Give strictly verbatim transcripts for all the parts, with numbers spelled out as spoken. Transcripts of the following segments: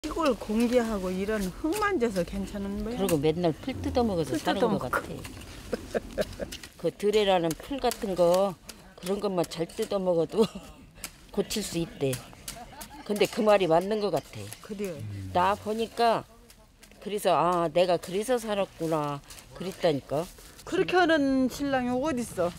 시골 공기하고 이런 흙만 져서 괜찮은 거야. 그리고 맨날 풀 뜯어 먹어서 사는 것 같아. 그 드레라는 풀 같은 거 그런 것만 잘 뜯어 먹어도 고칠 수 있대. 근데 그 말이 맞는 것 같아. 그래요. 나 보니까 그래서 아 내가 그래서 살았구나 그랬다니까. 그렇게 하는 신랑이 어딨어?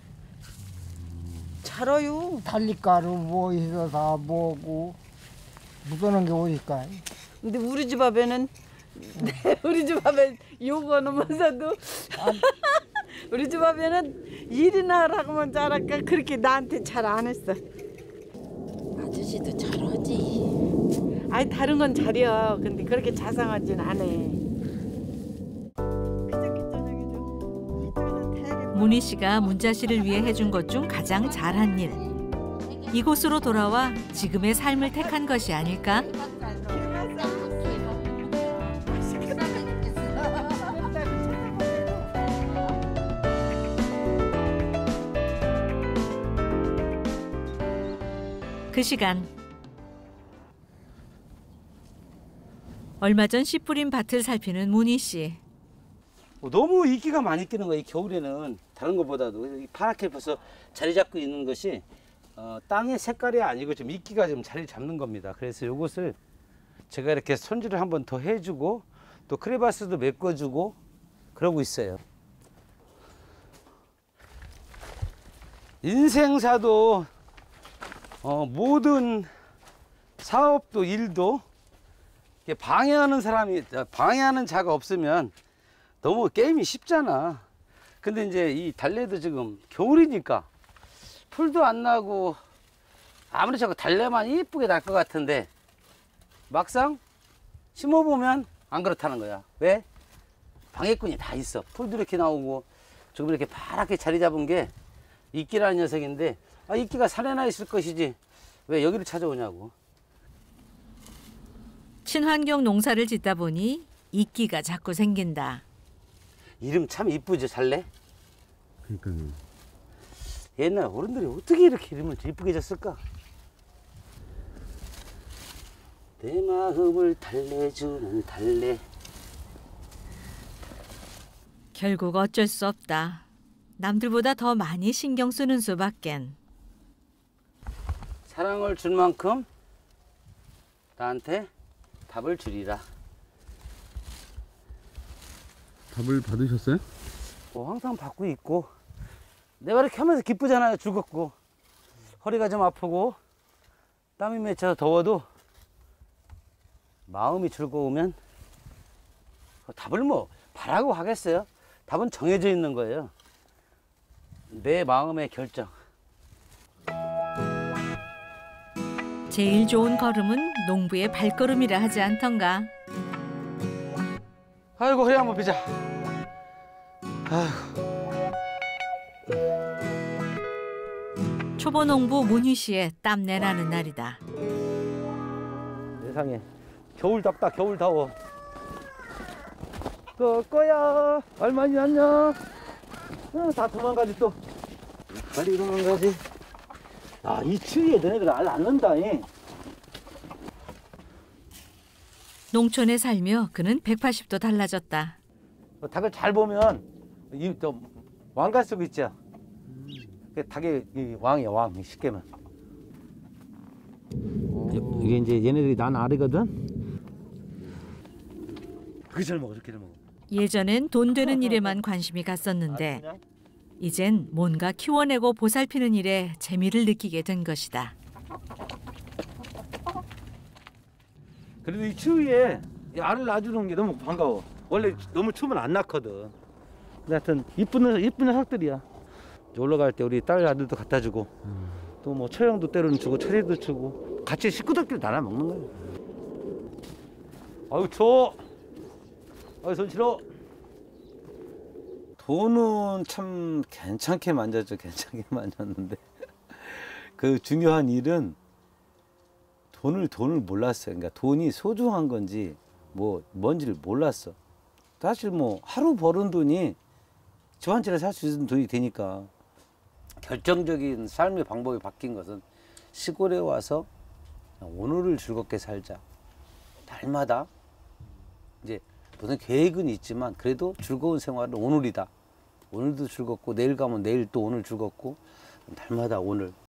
잘해요. 달리가루 뭐 있어 다 뭐고 묻어놓은 게 어딜까? 근데 우리 집 앞에는 네, 우리 집 앞에 욕하면서도 우리 집 앞에는 일이나 하라고만 잘할까 그렇게 나한테 잘 안 했어. 아저씨도 잘하지. 아니 다른 건 잘해요. 근데 그렇게 자상하진 않아. 문희 씨가 문자 씨를 위해 해준 것 중 가장 잘한 일. 이곳으로 돌아와 지금의 삶을 택한 것이 아닐까? 그 시간. 얼마 전 씨 뿌린 밭을 살피는 문희 씨. 너무 이끼가 많이 끼는 거야. 이 겨울에는 다른 것보다도 파랗게 벌써 자리 잡고 있는 것이 어, 땅의 색깔이 아니고 좀 이끼가 좀 자리 잡는 겁니다. 그래서 이것을 제가 이렇게 손질을 한 번 더 해주고 또 크레바스도 메꿔주고 그러고 있어요. 인생사도 어, 모든 사업도 일도 방해하는 사람이 방해하는 자가 없으면 너무 게임이 쉽잖아. 근데 이제 이 달래도 지금 겨울이니까 풀도 안 나고 아무리 자꾸 달래만 이쁘게 날 것 같은데 막상 심어보면 안 그렇다는 거야. 왜? 방해꾼이 다 있어. 풀도 이렇게 나오고 조금 이렇게 파랗게 자리 잡은 게 이끼라는 녀석인데 아, 이끼가 산에나 있을 것이지 왜 여기를 찾아오냐고. 친환경 농사를 짓다 보니 이끼가 자꾸 생긴다. 이름 참 이쁘죠, 달래? 그러니까요. 옛날 어른들이 어떻게 이렇게 이름을 이쁘게 졌을까? 내 마음을 달래주는 달래. 결국 어쩔 수 없다. 남들보다 더 많이 신경 쓰는 수밖엔. 사랑을 준 만큼 나한테 답을 주리라. 답을 받으셨어요? 뭐 항상 받고 있고 내가 이렇게 하면서 기쁘잖아요. 즐겁고 허리가 좀 아프고 땀이 맺혀서 더워도 마음이 즐거우면 답을 뭐 바라고 하겠어요. 답은 정해져 있는 거예요. 내 마음의 결정. 제일 좋은 걸음은 농부의 발걸음이라 하지 않던가. 아이고 허리 한번 펴자. 아이고. 초보 농부 문희 씨의 땀내 나는 날이다. 세상에 겨울 덥다. 겨울 더워. 꺼꺼야 할머니 안녕. 어, 다 도망가지 또. 빨리 도망가지. 아, 이 추위에 너네들 알 안 는다. 농촌에 살며 그는 백팔십 도 달라졌다. 닭을 잘 보면 이 또 왕가 쓰고 있죠. 그 닭의 이 왕이야 왕. 쉽게면. 이게 이제 얘네들이 난 알이거든. 그게 잘 먹어, 저렇게 잘 먹어. 예전엔 돈 되는 일에만 관심이 갔었는데 이젠 뭔가 키워내고 보살피는 일에 재미를 느끼게 된 것이다. 그래도 이 추위에 이 알을 낳아주는 게 너무 반가워. 원래 너무 추우면 안 낳거든. 근데 하여튼 이쁜 이쁜 녀석들이야. 올라갈 때 우리 딸 아들도 갖다 주고 음. 또 뭐 처형도 때로는 주고 철회도 주고 같이 식구들끼리 나눠 먹는 거예요. 아유 추워. 아유 손 싫어. 돈은 참 괜찮게 만졌죠. 괜찮게 만졌는데 그 중요한 일은 돈을 돈을 몰랐어요. 그러니까 돈이 소중한 건지 뭐 뭔지를 몰랐어. 사실 뭐 하루 버는 돈이 저 한 채를 살 수 있는 돈이 되니까. 결정적인 삶의 방법이 바뀐 것은 시골에 와서 오늘을 즐겁게 살자. 날마다 이제 무슨 계획은 있지만 그래도 즐거운 생활은 오늘이다. 오늘도 즐겁고 내일 가면 내일 또 오늘 즐겁고 날마다 오늘